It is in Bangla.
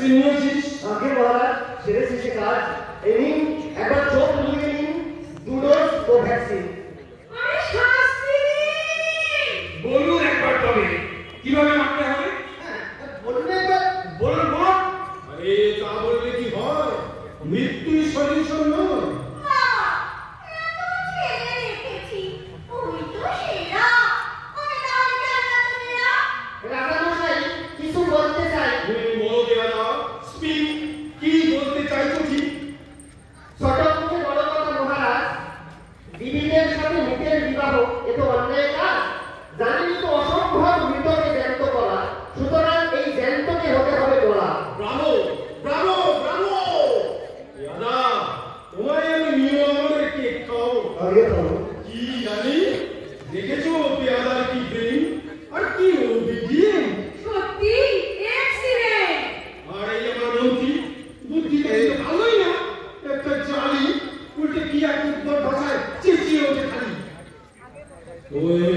ভ্যাকসিন নিয়েছিস? আগে মহারাজ ছেড়ে শেষে কাজ। এই নিন একবার চোখ বুলিয়ে নিন, 2 ডোজ কোভ্যাক্সিন। বলুন একবার তবে কিভাবে মারতে হবে? বলুন একবার। বলুন বলুন। আরে তা বললে কি হয়? মৃত্যুই সলিউশন নয়। রাজামশাই কিছু বলতে চাই। বলো দেওয়া স্পিক, কি বলতে চাইছো ঠিক? ছোট মুখে বড় কথা মহারাজ। দিদিদের সাথে মৃতের বিবাহ এ তো অন্যায় কাজ। জানেন তো অসম্ভব মৃতকে জ্যান্ত করা, সুতরাং এই জ্যান্তকে হতে হবে বলা। Bravo bravo bravo. দাদা তোমায় আমি নিয়ম আমাদের কেক খাও। আগে খাও। কি জানি দেখেছো পেয়াদার কি ব্রেন আর কি ওবিডিয়েন্ট। সত্যি এক্সিলেন্ট। আর এই আমার মন্ত্রী বুদ্ধি তো ভালোই না, একটা জালি উল্টে কি এক উদ্ভট ভাষায় চেঁচিয়ে ওঠে খালি। ওই